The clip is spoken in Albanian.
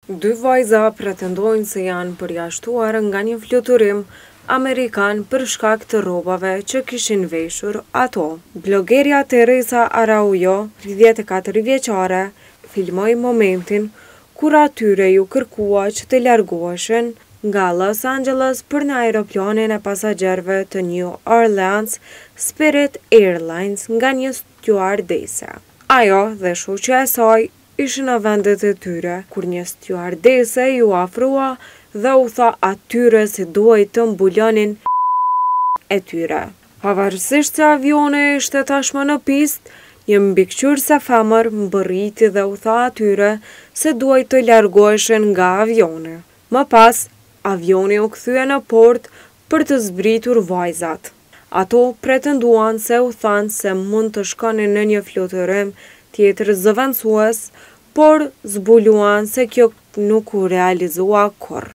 Dy vajza pretendojnë se janë përjashtuar nga një fluturim amerikan për shkak të rrobave që kishin veshur ato. Blogerja Teresa Araujo, 34 vjeçare, filmoi momentin kur atyre ju kërkua që të largoheshin nga Los Angeles për në aeroplanin e pasagjerëve të New Orleans Spirit Airlines nga një stjuardese. Ajo dhe shoqja e saj ishin në vendet e tyre, kur një stjuardese ju afrua dhe u tha atyre se duhej të mbulonin e tyre. Pavarësisht se avioni ishte tashmë në pistë, një mbikëqyrëse femër mbërriti dhe u tha atyre se duhej të largoheshin nga avioni. Më pas, avioni u kthye në port për të zbritur vajzat. Ato pretenduan se u thanë se mund të shkonin në një fluturim tjetër zëvendësues, por zbuluan se kjo nuk u realizua kurrë.